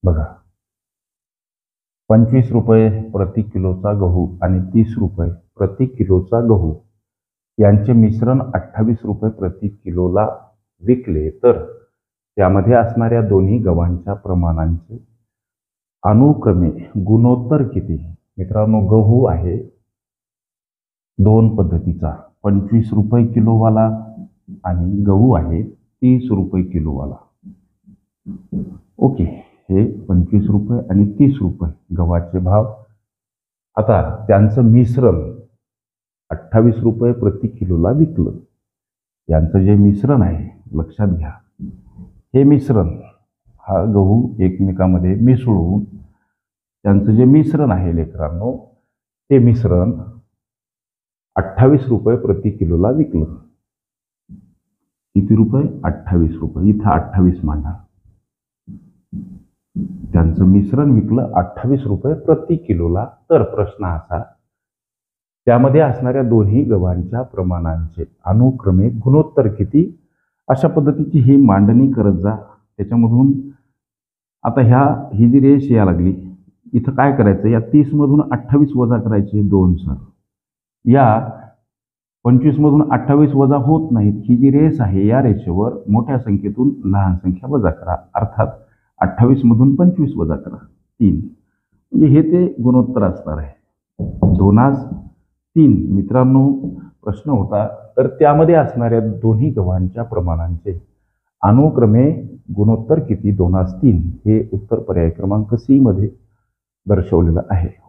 बघा, 25 रुपये प्रति किलोचा गहू आणि 30 रुपये प्रति किलोचा गहू यांचे मिश्रण 28 रुपये प्रति किलोला विकले तर त्यामध्ये असणाऱ्या दोन्ही गव्हांच्या प्रमाणांचे अनुक्रमे गुणोत्तर किती? मित्रांनो, गहू आहे दोन पद्धतीचा, 25 रुपये किलोवाला आणि गहू आहे 30 रुपये किलोवाला. ओके, हे 25 रुपये आणि 30 रुपये गव्हाचे भाव. आता त्यांचं मिश्रण 28 रुपये प्रति किलोला विकलं. यांचं जे मिश्रण आहे लक्षात घ्या, हे मिश्रण हा गहू एकमेकांमध्ये मिसळून त्यांचं जे मिश्रण आहे लेकरांनो, ते मिश्रण 28 रुपये प्रति किलोला विकलं. किती रुपये? 28 रुपये. इथं 28 मांडा. त्यांचं मिश्रण विकलं 28 रुपये प्रति किलोला. तर प्रश्न असा, त्यामध्ये असणाऱ्या दोन्ही गव्हांच्या प्रमाणांचे अनुक्रमे गुणोत्तर किती? अशा पद्धतीची ही मांडणी करत जा. त्याच्यामधून आता ही जी रेष या लागली, इथं काय करायचं, या 30 मधून 28 वजा करायचे 2 सर. या 25 मधून 28 वजा होत नाहीत. ही जी रेष आहे या रेषेवर मोठ्या संख्येतून लहान संख्या वजा करा. अर्थात 28 मधून 25 वजा करा 3. म्हणजे हे ते गुणोत्तर असणार आहे. 2:3. मित्रांनो, प्रश्न होता तर त्यामध्ये असणाऱ्या दोन्ही गव्हांच्या प्रमाणांचे अनुक्रमे गुणोत्तर किती? 2:3. हे उत्तर पर्याय क्रमांक C मध्ये दर्शवलेलं आहे.